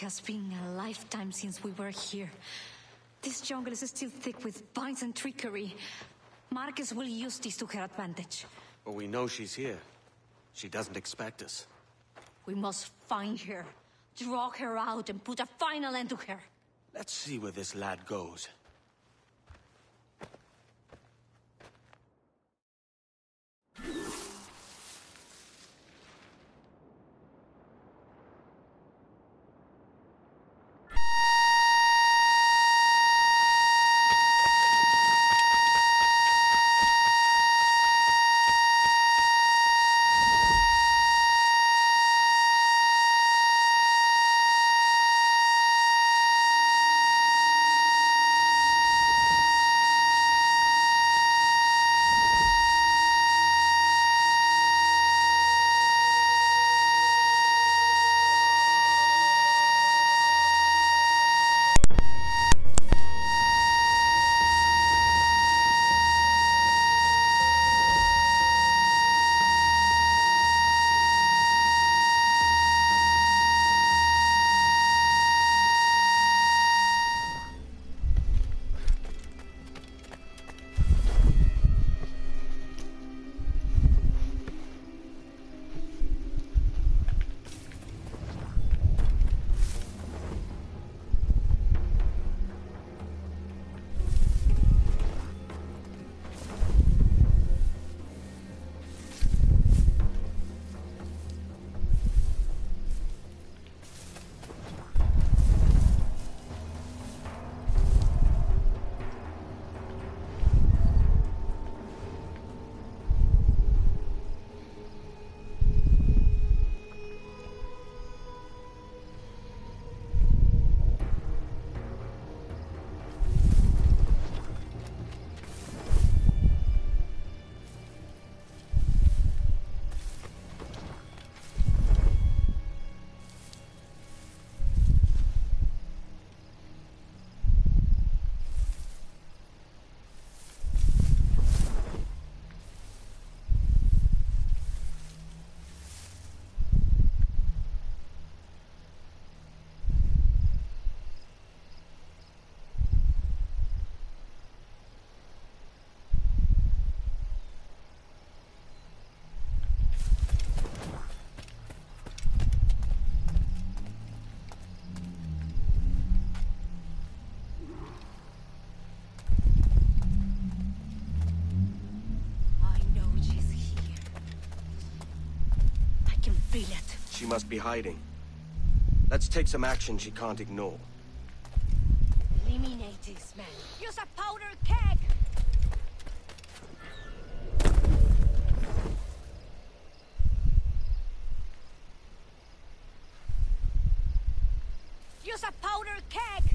has been a lifetime since we were here. This jungle is still thick with vines and trickery. Marcus will use this to her advantage. But we know she's here. She doesn't expect us. We must find her, draw her out, and put a final end to her. Let's see where this lad goes. She must be hiding. Let's take some action she can't ignore. Eliminate this man. Use a powder keg! Use a powder keg!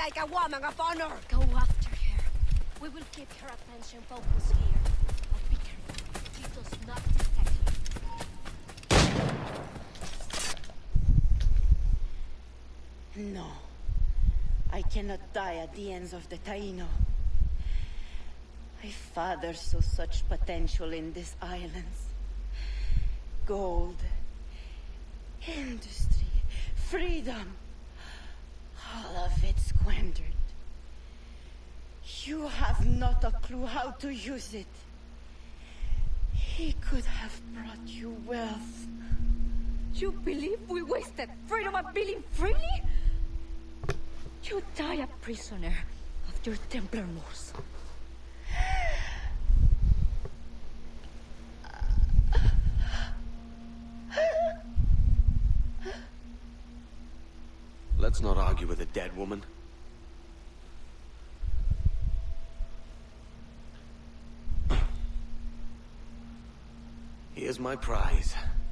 like a woman of honor! Go after her. We will keep her attention focused here. But be careful. She does not detect you. No. I cannot die at the ends of the Taino. My father saw such potential in these islands. Gold, industry, freedom. All of it squandered. You have not a clue how to use it. He could have brought you wealth. You believe we wasted freedom of being freely? You die a prisoner of your Templar Moors. Let's not argue with a dead woman. Here's my prize.